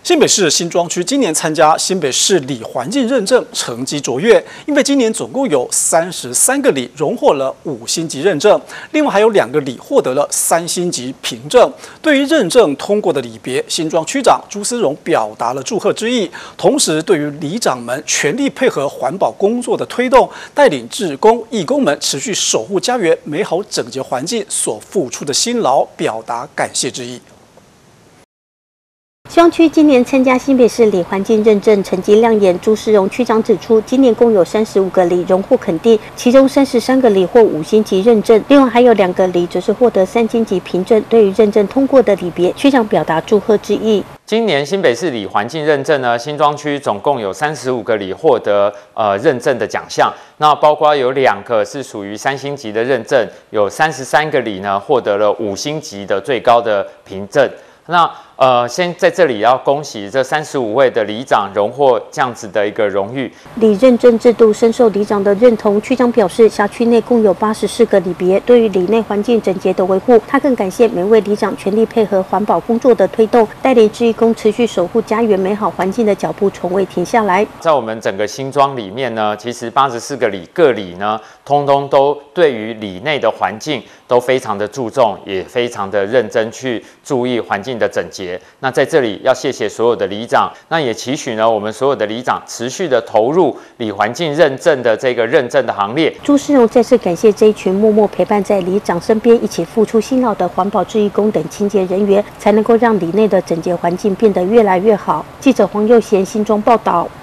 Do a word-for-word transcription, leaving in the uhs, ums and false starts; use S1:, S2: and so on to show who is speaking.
S1: 新北市新庄区今年参加新北市里环境认证成绩卓越，因为今年总共有三十三个里荣获了五星级认证，另外还有两个里获得了三星级凭证。对于认证通过的里别，新庄区长朱思荣表达了祝贺之意，同时对于里长们全力配合环保工作的推动，带领志工义工们持续守护家园美好整洁环境所付出的辛劳，表达感谢之意。
S2: 新庄区今年参加新北市里环境认证成绩亮眼，朱世荣区长指出，今年共有三十五个里荣获肯定，其中三十三个里获五星级认证，另外还有两个里则是获得三星级凭证。对于认证通过的里别，区长表达祝贺之意。
S3: 今年新北市里环境认证呢，新庄区总共有三十五个里获得呃认证的奖项，那包括有两个是属于三星级的认证，有三十三个里呢获得了五星级的最高的凭证。 那呃，先在这里要恭喜这三十五位的里长荣获这样子的一个荣誉。
S2: 里认证制度深受里长的认同，区长表示，辖区内共有八十四个里别，对于里内环境整洁的维护，他更感谢每位里长全力配合环保工作的推动，带领志义工持续守护家园美好环境的脚步从未停下来。
S3: 在我们整个新庄里面呢，其实八十四个里各里呢，通通都对于里内的环境都非常的注重，也非常的认真去注意环境的整洁。那在这里要谢谢所有的里长，那也期许呢，我们所有的里长持续的投入里环境认证的这个认证的行列。
S2: 朱世荣再次感谢这一群默默陪伴在里长身边，一起付出辛劳的环保志义工等清洁人员，才能够让里内的整洁环境变得越来越好。记者黄佑贤新庄报道。